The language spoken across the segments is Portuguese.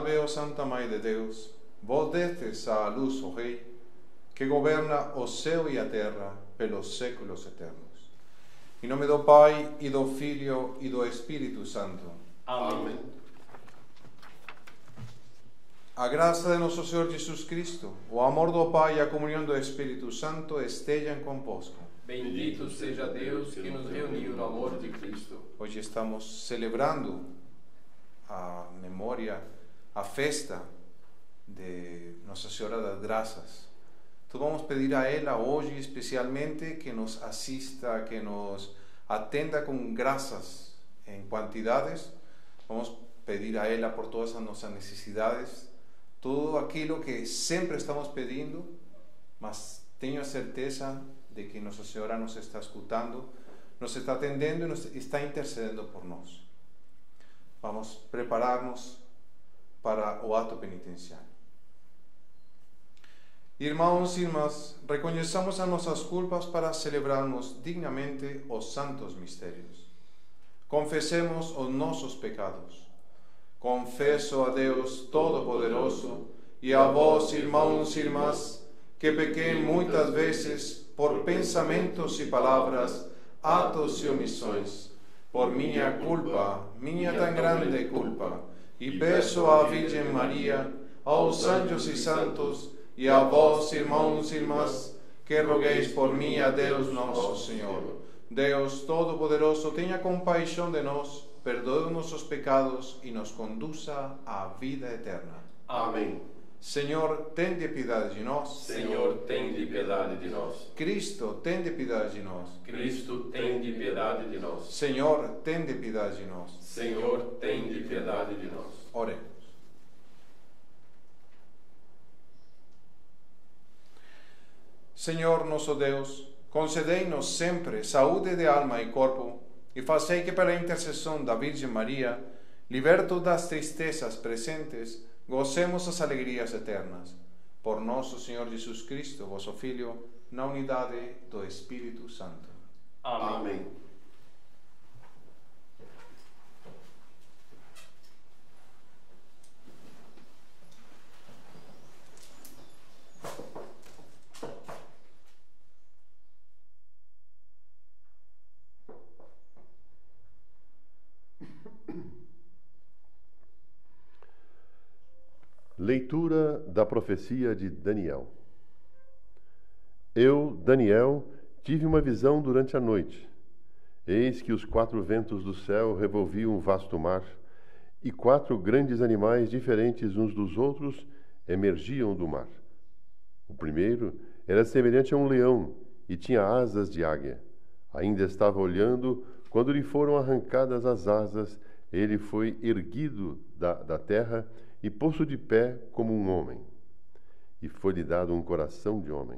Salve, ó Santa Mãe de Deus, vós destes à luz, ó Rei, que governa o céu e a terra pelos séculos eternos. Em nome do Pai, e do Filho, e do Espírito Santo. Amém. A graça de nosso Senhor Jesus Cristo, o amor do Pai e a comunhão do Espírito Santo estejam convosco. Bendito seja Deus que nos reuniu no amor de Cristo. Hoje estamos celebrando a memória, a festa de Nossa Senhora das Graças. Então vamos pedir a ela hoje especialmente que nos assista, que nos atenda com graças em quantidades. Vamos pedir a ela por todas as nossas necessidades, tudo aquilo que sempre estamos pedindo, mas tenho a certeza de que Nossa Senhora nos está escutando, nos está atendendo e nos está intercedendo por nós. Vamos preparar-nos para o ato penitenciário. Irmãos e irmãs, reconheçamos as nossas culpas para celebrarmos dignamente os santos mistérios. Confessemos os nossos pecados. Confesso a Deus Todo-Poderoso e a vós, irmãos e irmãs, que pequei muitas vezes por pensamentos e palavras, atos e omissões, por minha culpa, minha tão grande culpa, e peço à Virgem Maria, aos anjos e santos, e a vós, irmãos e irmãs, que rogueis por mim a Deus nosso Senhor. Deus Todo-Poderoso, tenha compaixão de nós, perdoe nossos pecados e nos conduza à vida eterna. Amém. Senhor, tende piedade de nós. Senhor, tende piedade de nós. Cristo, tende piedade de nós. Cristo, tende piedade de nós. Senhor, tende piedade de nós. Senhor, tende piedade de nós. Oremos. Senhor nosso Deus, concedei-nos sempre saúde de alma e corpo, e fazei que pela intercessão da Virgem Maria, libertos das tristezas presentes, gocemos as alegrias eternas. Por nosso Senhor Jesus Cristo, vosso Filho, na unidade do Espírito Santo. Amém. Leitura da profecia de Daniel. Eu, Daniel, tive uma visão durante a noite. Eis que os 4 ventos do céu revolviam um vasto mar, e 4 grandes animais diferentes uns dos outros emergiam do mar. O primeiro era semelhante a um leão e tinha asas de águia. Ainda estava olhando quando lhe foram arrancadas as asas, ele foi erguido da terra e posto de pé como um homem, e foi-lhe dado um coração de homem.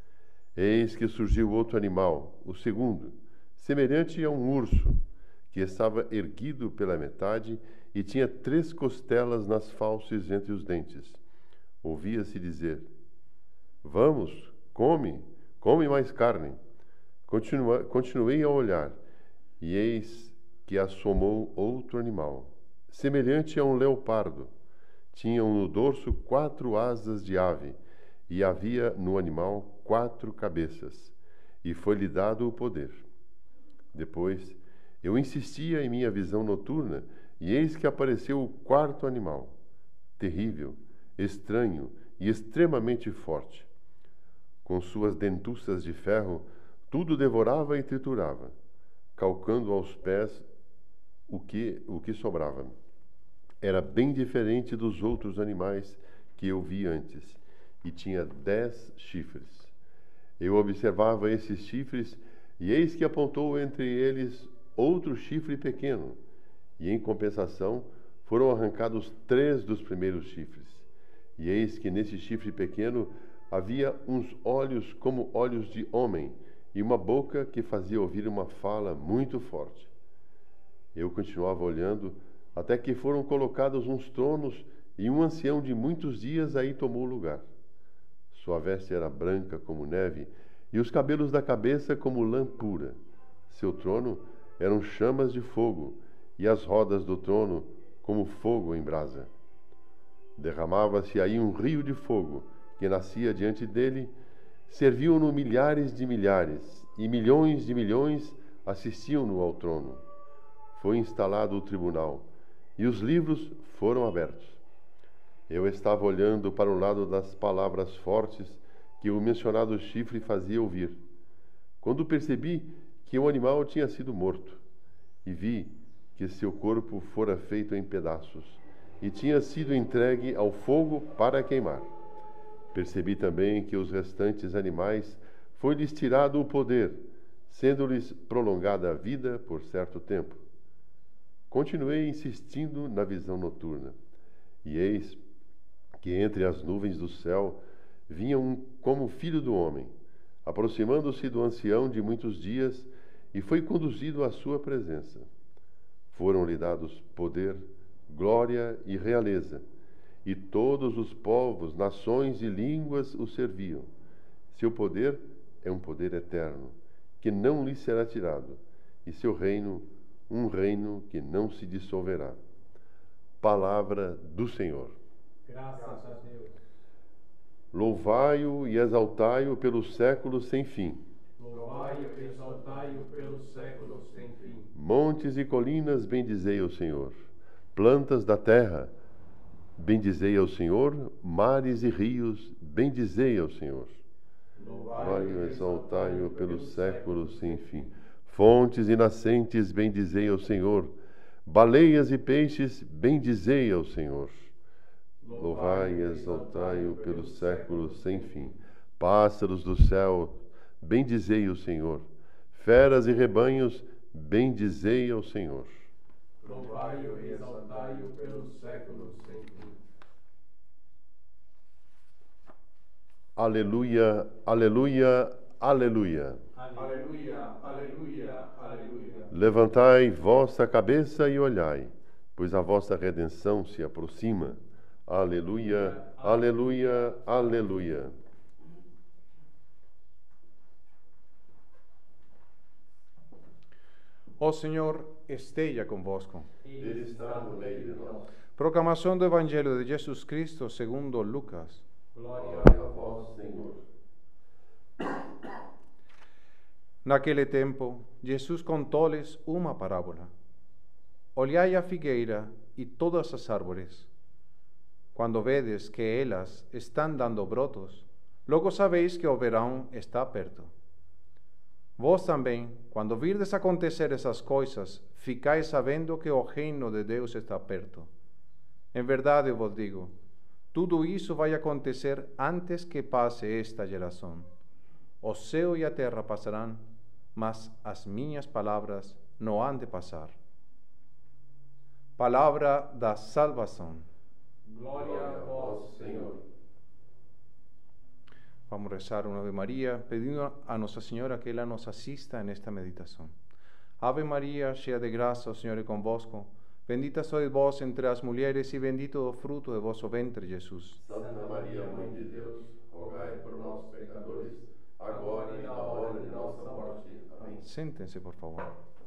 Eis que surgiu outro animal, o segundo, semelhante a um urso, que estava erguido pela metade e tinha 3 costelas nas fauces entre os dentes. Ouvia-se dizer: Vamos, come mais carne. Continuei a olhar, e eis que assomou outro animal, semelhante a um leopardo. Tinham no dorso 4 asas de ave, e havia no animal 4 cabeças, e foi-lhe dado o poder. Depois, eu insistia em minha visão noturna, e eis que apareceu o 4º animal, terrível, estranho e extremamente forte. Com suas dentuças de ferro, tudo devorava e triturava, calcando aos pés o que sobrava. Era bem diferente dos outros animais que eu vi antes, e tinha 10 chifres. Eu observava esses chifres, e eis que apontou entre eles outro chifre pequeno, e em compensação foram arrancados 3 dos primeiros chifres. E eis que nesse chifre pequeno havia uns olhos como olhos de homem, e uma boca que fazia ouvir uma fala muito forte. Eu continuava olhando, até que foram colocados uns tronos, e um ancião de muitos dias aí tomou lugar. Sua veste era branca como neve, e os cabelos da cabeça como lã pura. Seu trono eram chamas de fogo, e as rodas do trono como fogo em brasa. Derramava-se aí um rio de fogo, que nascia diante dele. Serviam-no milhares de milhares, e milhões de milhões assistiam-no ao trono. Foi instalado o tribunal, e os livros foram abertos. Eu estava olhando para o lado das palavras fortes que o mencionado chifre fazia ouvir, quando percebi que o animal tinha sido morto, e vi que seu corpo fora feito em pedaços, e tinha sido entregue ao fogo para queimar. Percebi também que os restantes animais foi-lhes tirado o poder, sendo-lhes prolongada a vida por certo tempo. Continuei insistindo na visão noturna, e eis que entre as nuvens do céu vinha um como filho do homem, aproximando-se do ancião de muitos dias, e foi conduzido à sua presença. Foram-lhe dados poder, glória e realeza, e todos os povos, nações e línguas o serviam. Seu poder é um poder eterno, que não lhe será tirado, e seu reino, um reino que não se dissolverá. Palavra do Senhor. Graças a Deus. Louvai-o e exaltai-o pelos séculos sem fim. Louvai-o e exaltai-o pelos séculos sem fim. Montes e colinas, bendizei ao Senhor. Plantas da terra, bendizei ao Senhor. Mares e rios, bendizei ao Senhor. Louvai-o e exaltai-o pelos séculos sem fim. Fontes e nascentes, bendizei ao Senhor. Baleias e peixes, bendizei ao Senhor. Louvai e exaltai-o pelos séculos sem fim. Pássaros do céu, bendizei o Senhor. Feras e rebanhos, bendizei ao Senhor. Louvai-o e exaltai-o pelos séculos sem fim. Aleluia, aleluia, aleluia. Aleluia, aleluia, aleluia. Levantai vossa cabeça e olhai, pois a vossa redenção se aproxima. Aleluia, aleluia, aleluia. O Senhor esteja convosco. Ele está no meio de nós. Proclamação do Evangelho de Jesus Cristo segundo Lucas. Glória Glória a vós, Senhor. Naquele tempo, Jesus contou-lhes uma parábola. Olhai a figueira e todas as árvores. Quando vedes que elas estão dando brotos, logo sabeis que o verão está perto. Vós também, quando virdes acontecer essas coisas, ficais sabendo que o reino de Deus está perto. Em verdade eu vos digo, tudo isso vai acontecer antes que passe esta geração. O céu e a terra passarão, mas as minhas palavras não hão de passar. Palavra da salvação. Glória a vós, Senhor. Vamos rezar una Ave María, pedindo a Nossa Senhora que ela nos assista nesta meditação. Ave María, cheia de graça, o Senhor é convosco. Bendita sois vós entre as mulheres e bendito o fruto de vosso ventre, Jesus. Santa Maria, Mãe de Deus, rogai por nós, pecadores, agora e na hora de nossa morte. Amém. Sentem-se, por favor.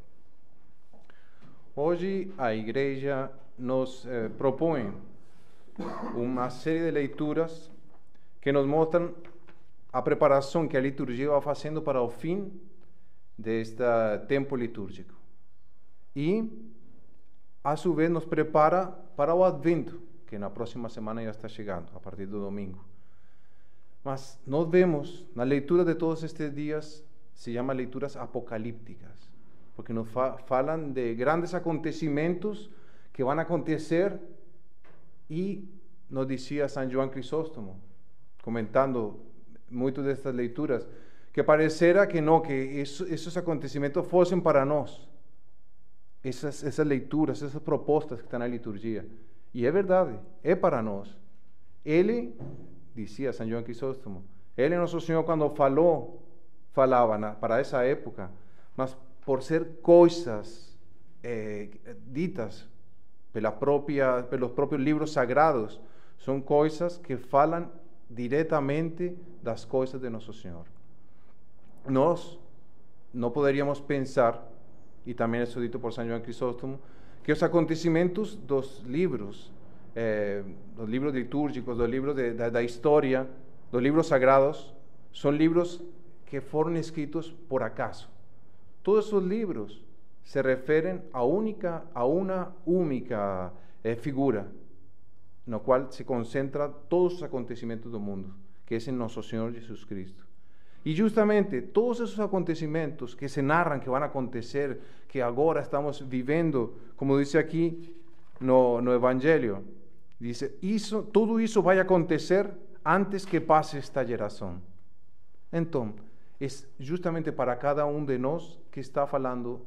Hoje a Igreja nos propõe uma série de leituras que nos mostram a preparação que a liturgia vai fazendo para o fim deste tempo litúrgico. E, a sua vez, nos prepara para o Advento, que na próxima semana já está chegando, a partir do domingo. Mas nós vemos, na leitura de todos estes dias, se chama leituras apocalípticas, porque nos falam de grandes acontecimentos que vão acontecer, e nos dizia São João Crisóstomo, comentando muitas destas leituras, que parecera que não, que esses acontecimentos fossem para nós, essas leituras, essas propostas que estão na liturgia. E é verdade, é para nós. Ele, dizia São João Crisóstomo, ele, nosso Senhor, quando falava para essa época, mas por ser coisas ditas pelos próprios livros sagrados, são coisas que falam diretamente das coisas de Nosso Senhor. Nós não poderíamos pensar, e também isso dito por São João Crisóstomo, que os acontecimentos dos livros los libros litúrgicos, los libros de la historia, los libros sagrados, son libros que fueron escritos por acaso. Todos esos libros se refieren a una única figura, en la cual se concentran todos los acontecimientos del mundo, que es en nuestro Señor Jesucristo. Y justamente todos esos acontecimientos que se narran, que van a acontecer, que ahora estamos viviendo, como dice aquí no Evangelio, dice, todo eso va a acontecer antes que pase esta generación. Entonces, es justamente para cada uno de nosotros que está falando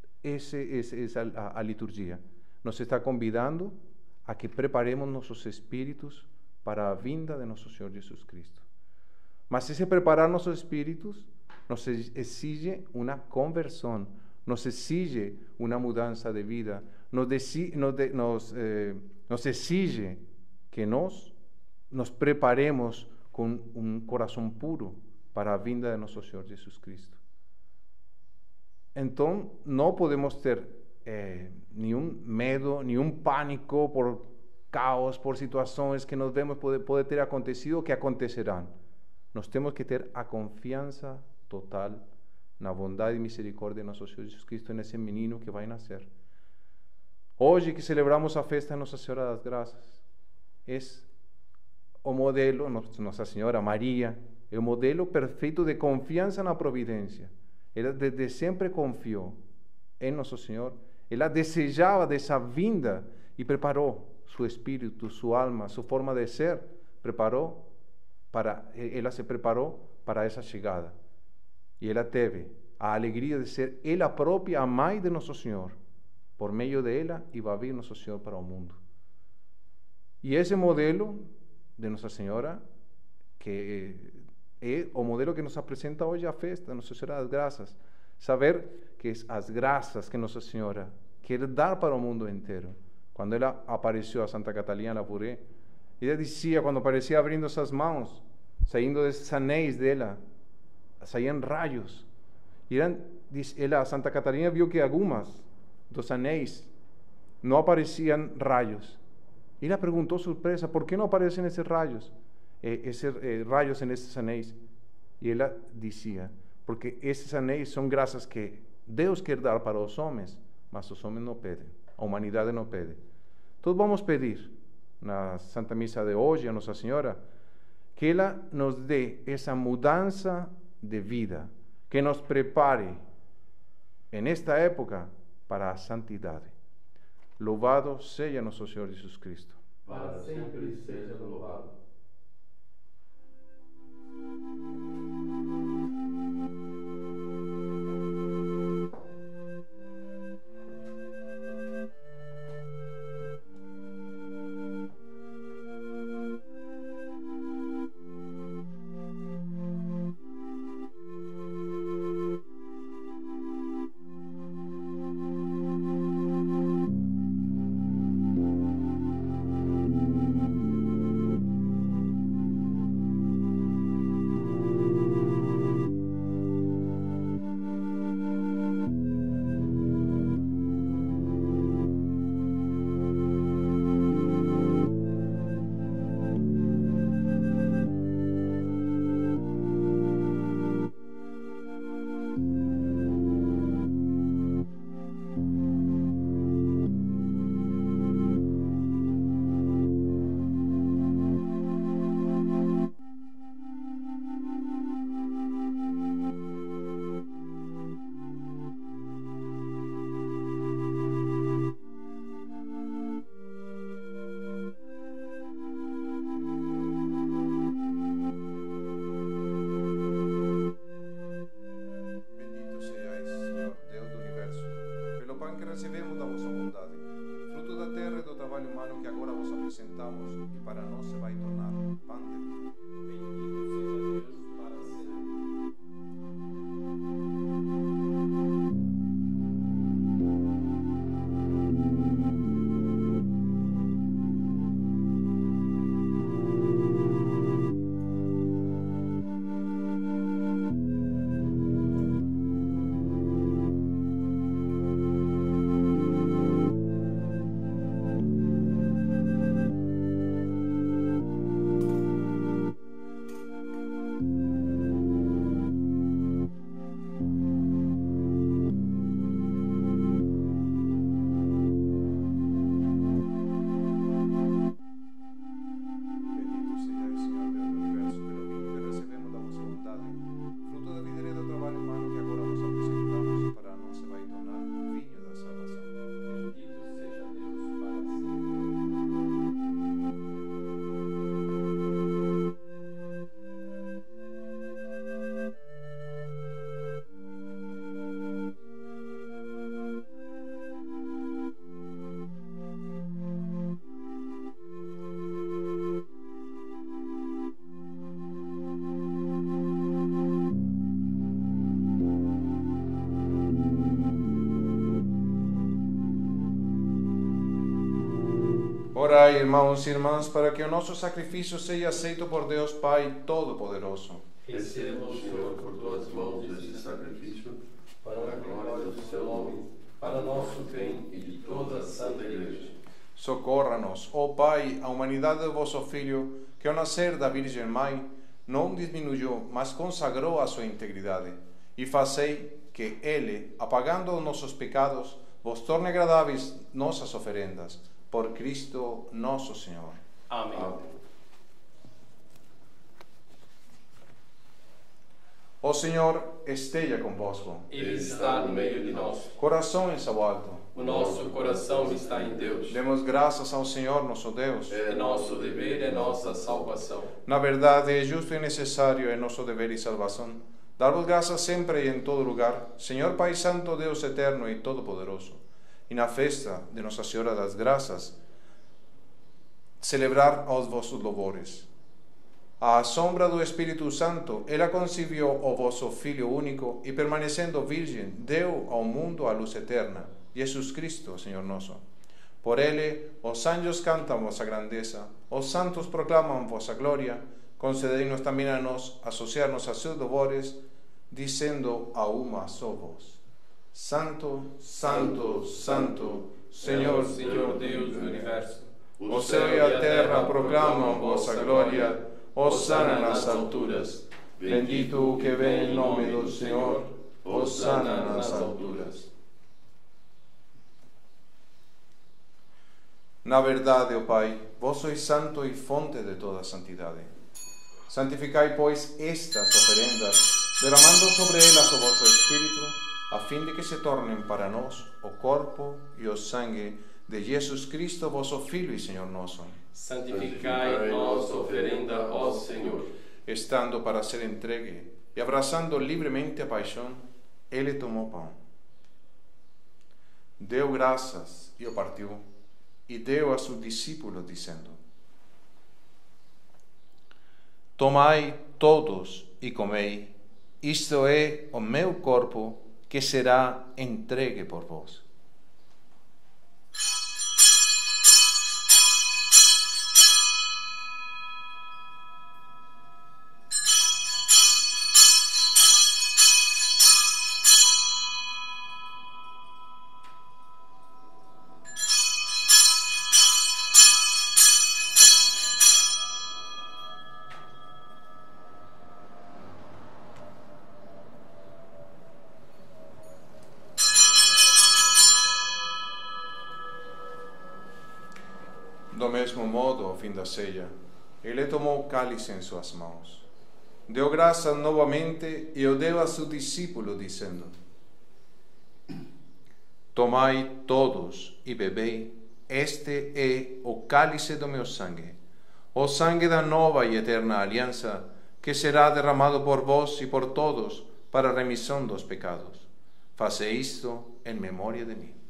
a liturgia. Nos está convidando a que preparemos nuestros espíritus para la vinda de nuestro Señor Jesucristo. Mas ese preparar nuestros espíritus nos exige una conversión, nos exige una mudanza de vida, nos exige que nos preparemos con un corazón puro para la vinda de nuestro Señor Jesucristo. Entonces, no podemos tener ni un miedo, ni un pánico por caos, por situaciones que nos vemos puede ter acontecido, que acontecerán. Nós temos que ter a confiança total na bondade e misericórdia de nosso Senhor Jesus Cristo, nesse menino que vai nascer. Hoje que celebramos a festa de Nossa Senhora das Graças, é o modelo, Nossa Senhora Maria, é o modelo perfeito de confiança na providência. Ela desde sempre confiou em Nosso Senhor, ela desejava dessa vinda e preparou seu espírito, sua alma, sua forma de ser, ela se preparou para essa chegada. E ela teve a alegria de ser ela própria a mãe de Nosso Senhor. Por meio dela, iba a vir Nosso Senhor para o mundo. E esse modelo de Nossa Senhora, que é o modelo que nos apresenta hoje a festa, Nossa Senhora das Graças. Saber que as graças que Nossa Senhora quer dar para o mundo inteiro. Quando ela apareceu a Santa Catalina Labouré, ela dizia, quando aparecia abrindo essas mãos, saindo desses anéis dela, saíam raios. E ela, Santa Catarina, viu que algumas dos anéis não apareciam raios. E ela perguntou surpresa, por que não aparecem esses raios? Raios nesses anéis. E ela dizia, porque esses anéis são graças que Deus quer dar para os homens, mas os homens não pedem, a humanidade não pede. Então vamos pedir na Santa Missa de hoje a Nossa Senhora que ela nos dê essa mudança de vida, que nos prepare nesta época para a santidade. Louvado seja nosso Senhor Jesus Cristo. Para sempre seja louvado. Orai, irmãos e irmãs, para que o nosso sacrifício seja aceito por Deus Pai Todo-Poderoso. Receba o Senhor por tuas mãos este sacrifício, para a glória do seu nome, para nosso bem e de toda a Santa Igreja. Socorra-nos, ó Pai, a humanidade do vosso Filho, que ao nascer da Virgem Mãe não diminuiu, mas consagrou a sua integridade. E fazei que Ele, apagando os nossos pecados, vos torne agradáveis nossas oferendas. Por Cristo nosso Senhor. Amém. O Senhor esteja convosco. Ele está no meio de nós. Corações ao alto. O nosso coração está em Deus. Demos graças ao Senhor nosso Deus. É nosso dever, é nossa salvação. Na verdade, é justo e necessário, é nosso dever e salvação, dar-vos graças sempre e em todo lugar, Senhor Pai Santo, Deus eterno e todo-poderoso. E na festa de Nossa Senhora das Graças, celebrar aos vossos louvores. À sombra do Espírito Santo, ela concebeu o vosso Filho único e, permanecendo virgem, deu ao mundo a luz eterna, Jesus Cristo, Senhor nosso. Por ele, os anjos cantam vossa grandeza, os santos proclamam vossa glória, concedei-nos também a nós associar-nos a seus louvores, dizendo a uma só voz: Santo, Santo, Santo, Senhor, Senhor Deus do Universo. o céu e a terra proclamam vossa glória, hosana nas alturas. Bendito o que vem em nome do Senhor, hosana nas alturas. Na verdade, ó Pai, vós sois santo e fonte de toda santidade. Santificai, pois, estas oferendas, derramando sobre elas o vosso Espírito, a fim de que se tornem para nós o corpo e o sangue de Jesus Cristo, vosso Filho e Senhor nosso. Santificai nossa oferenda, ó Senhor. Estando para ser entregue e abraçando livremente a paixão, ele tomou pão. Deu graças e o partiu, e deu a seus discípulos, dizendo: Tomai todos e comei, isto é o meu corpo, que será entregue por vós. Do mesmo modo, ao fim da ceia, ele tomou o cálice em suas mãos, deu graças novamente e o deu a seus discípulos, dizendo: Tomai todos e bebei, este é o cálice do meu sangue, o sangue da nova e eterna aliança, que será derramado por vós e por todos para a remissão dos pecados. Fazei isto em memória de mim.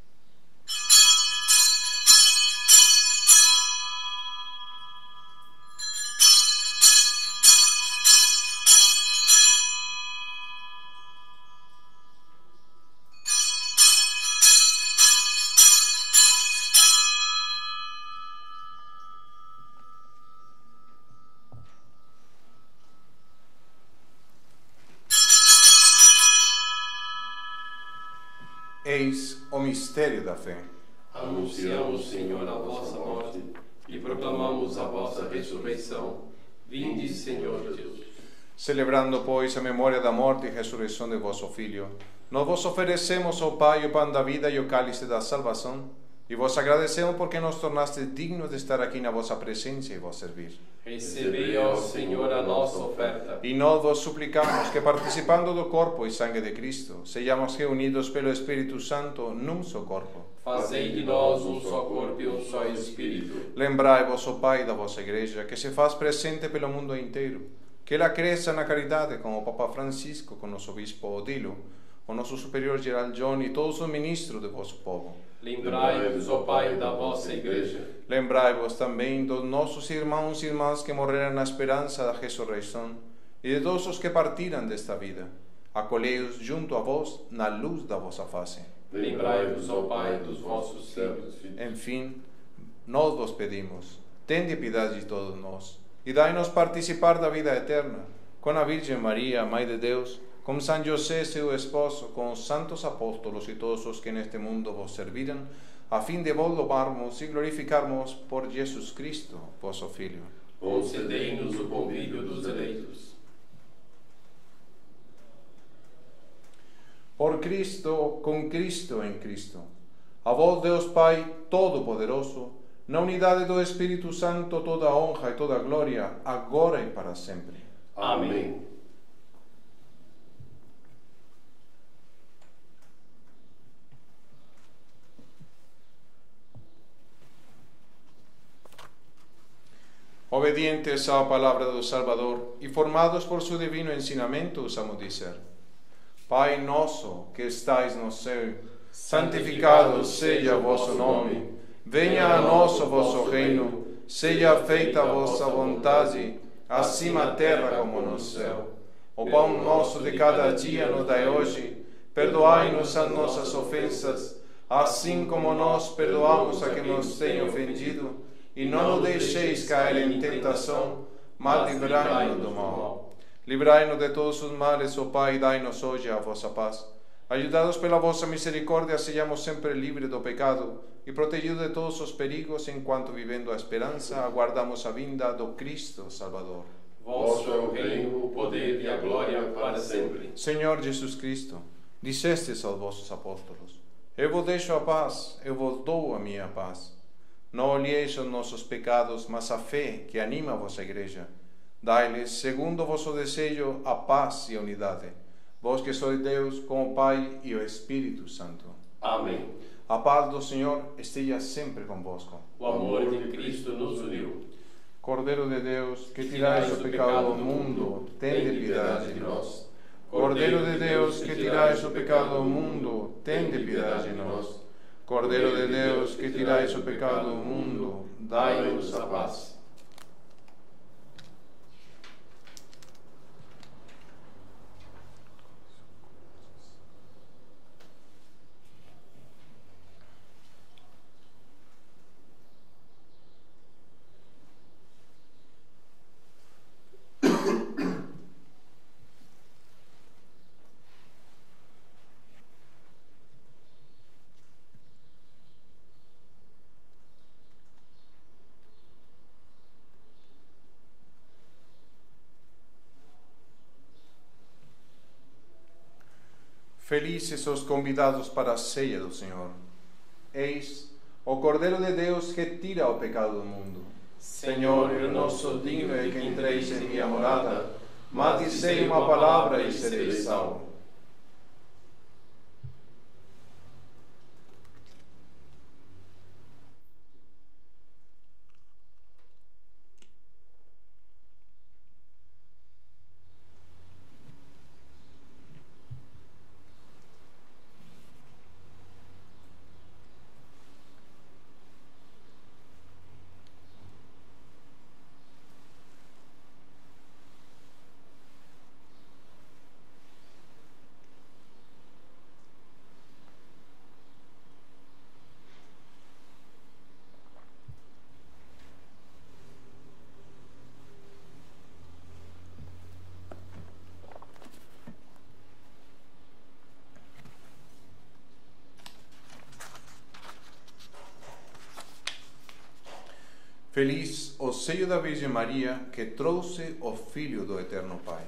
Eis o mistério da fé. Anunciamos, Senhor, a vossa morte e proclamamos a vossa ressurreição. Vinde, Senhor Deus. Celebrando, pois, a memória da morte e ressurreição de vosso Filho, nós vos oferecemos, ó Pai, o pão da vida e o cálice da salvação, e vos agradecemos porque nos tornastes dignos de estar aqui na vossa presença e vos servir. Recebei, ó Senhor, a nossa oferta. E nós vos suplicamos que, participando do corpo e sangue de Cristo, sejamos reunidos pelo Espírito Santo num só corpo. Fazei de nós um só corpo e um só Espírito. Lembrai-vos, ó Pai, da vossa Igreja, que se faz presente pelo mundo inteiro, que ela cresça na caridade com o Papa Francisco, com o nosso Bispo Odilo, com o nosso Superior Geral John e todos os ministros do vosso povo. Lembrai-vos, ó Pai, da vossa Igreja. Lembrai-vos também dos nossos irmãos e irmãs que morreram na esperança da ressurreição e de todos os que partiram desta vida. Acolhei-os junto a vós na luz da vossa face. Lembrai-vos, ó Pai, dos vossos filhos. Enfim, nós vos pedimos, tende piedade de todos nós, e dai-nos participar da vida eterna, com a Virgem Maria, Mãe de Deus, com São José, seu esposo, com os santos apóstolos e todos os que neste mundo vos serviram, a fim de vos louvarmos e glorificarmos por Jesus Cristo, vosso Filho. Concedei-nos o convívio dos eleitos. Por Cristo, com Cristo em Cristo. A vós, Deus Pai Todo-Poderoso, na unidade do Espírito Santo, toda a honra e toda a glória, agora e para sempre. Amém. Obedientes à palavra do Salvador e formados por seu divino ensinamento, usamos dizer: Pai nosso que estais no céu, santificado seja o vosso nome. Venha a nós o vosso reino. Seja feita a vossa vontade, assim na terra como no céu. O pão nosso de cada dia nos dai hoje. Perdoai-nos as nossas ofensas, assim como nós perdoamos a quem nos tem ofendido. E não nos deixeis cair em tentação, mas livrai-nos do mal. Livrai-nos de todos os males, ó Pai, e dai-nos hoje a vossa paz. Ajudados pela vossa misericórdia, sejamos sempre livres do pecado e protegidos de todos os perigos, enquanto, vivendo a esperança, aguardamos a vinda do Cristo Salvador. Vosso é o reino, o poder e a glória para sempre. Senhor Jesus Cristo, dissestes aos vossos apóstolos: Eu vos deixo a paz, eu vos dou a minha paz. Não olheis os nossos pecados, mas a fé que anima a vossa Igreja. Dai-lhes, segundo o vosso desejo, a paz e a unidade. Vós que sois Deus, com o Pai e o Espírito Santo. Amém. A paz do Senhor esteja sempre convosco. O amor de Cristo nos uniu. Cordeiro de Deus, que tirais o pecado do mundo, tende piedade de nós. Cordeiro de Deus, que tirais o pecado do mundo, tende piedade de nós. Cordeiro de Deus, que tirais o pecado do mundo, dai-nos a paz. Felizes os convidados para a ceia do Senhor. Eis o Cordeiro de Deus que tira o pecado do mundo. Senhor, eu não sou digno de que entreis em minha morada, mas dizei uma palavra e serei salvo. Feliz o seio da Virgem Maria que trouxe o Filho do Eterno Pai.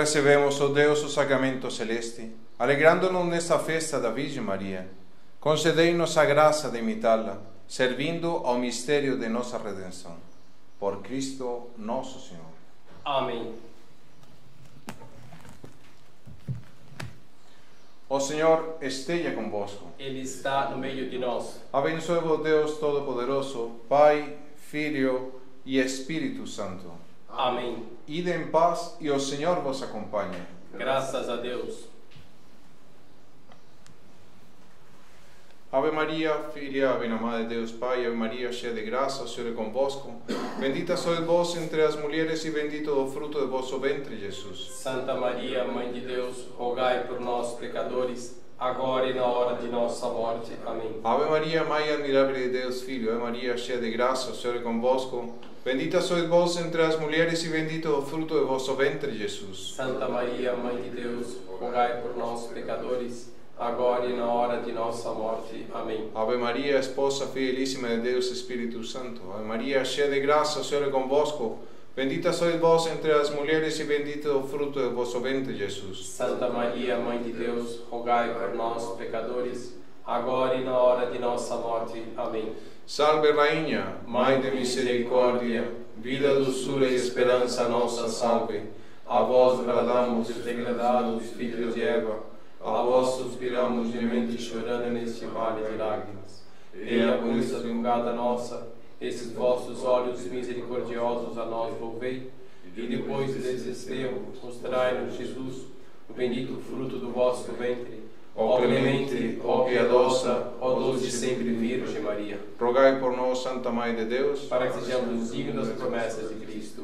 recebemos, ó Deus, o sacramento celeste, alegrando-nos nesta festa da Virgem Maria, concedei-nos a graça de imitá-la, servindo ao mistério de nossa redenção. Por Cristo nosso Senhor. Amém. O Senhor esteja convosco. Ele está no meio de nós. Abençoe-vos Deus Todo-Poderoso, Pai, Filho e Espírito Santo. Amém. Ide em paz e o Senhor vos acompanhe. Graças a Deus. Ave Maria, filha bem-amada de Deus Pai, Ave Maria, cheia de graça, o Senhor é convosco. Bendita sois vós entre as mulheres e bendito o fruto de vosso ventre, Jesus. Santa Maria, Mãe de Deus, rogai por nós, pecadores, agora e na hora de nossa morte. Amém. Ave Maria, Mãe admirável de Deus Filho, Ave Maria, cheia de graça, o Senhor é convosco. Bendita sois vós entre as mulheres e bendito o fruto de vosso ventre, Jesus. Santa Maria, Mãe de Deus, rogai por nós, pecadores, agora e na hora de nossa morte. Amém. Ave Maria, esposa fidelíssima de Deus Espírito Santo. Ave Maria, cheia de graça, o Senhor é convosco. Bendita sois vós entre as mulheres e bendito o fruto de vosso ventre, Jesus. Santa Maria, Mãe de Deus, rogai por nós, pecadores, agora e na hora de nossa morte. Amém. Salve Rainha, Mãe de misericórdia, vida, doçura e esperança nossa, salve. A vós bradamos, degradados filhos de Eva, a vós suspiramos, gemendo e chorando neste vale de lágrimas. Eia, por essa vingada nossa, esses vossos olhos misericordiosos a nós volvei, e depois desse desterro, mostrai-nos, Jesus, o bendito fruto do vosso ventre. Ó clemente, ó piedosa, ó doce sempre Virgem Maria, rogai por nós, Santa Mãe de Deus, para que sejamos dignos das promessas de Cristo.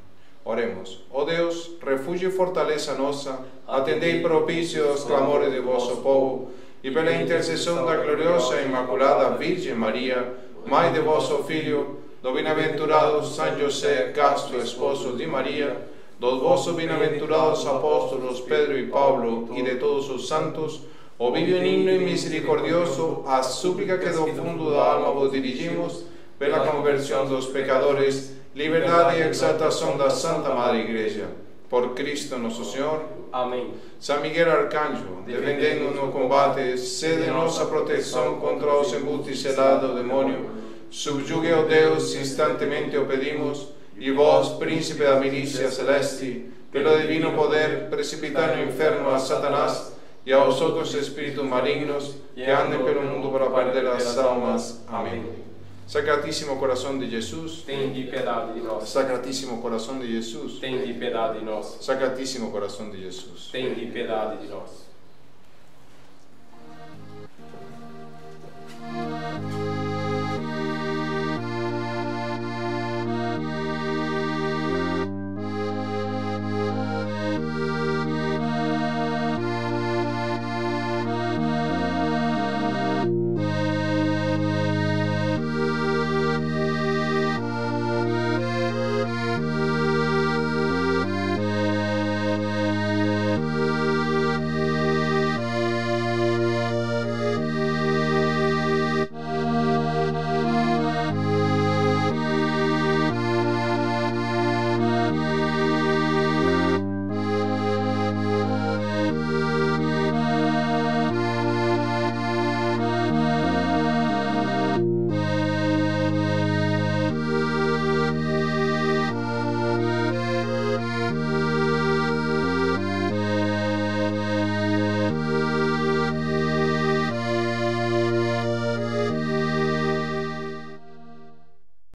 Oremos. Ó Deus, refúgio e fortaleza nossa, atendei propício aos clamores de vosso povo, e pela intercessão da gloriosa e imaculada Virgem Maria, Mãe de vosso Filho, do bem-aventurado São José, casto esposo de Maria, dos vossos bem-aventurados apóstolos Pedro e Paulo, e de todos os santos, ouvi benigno e misericordioso a súplica que do fundo da alma vos dirigimos, pela conversão dos pecadores, liberdade e exaltação da Santa Madre Igreja. Por Cristo nosso Senhor. Amém. São Miguel Arcanjo, defendendo no combate, sede nossa proteção contra os embutes selados do demônio. Subjugue, ó Deus, instantemente o pedimos, e vós, príncipe da milícia celeste, pelo divino poder, precipitai no inferno a Satanás e aos outros espíritos malignos que andem pelo mundo para perder as almas. Amém. Sacratíssimo coração de Jesus, Tende piedade de nós. Sacratíssimo coração de Jesus, Tende piedade de nós. Sacratíssimo coração de Jesus. Tende piedade de nós.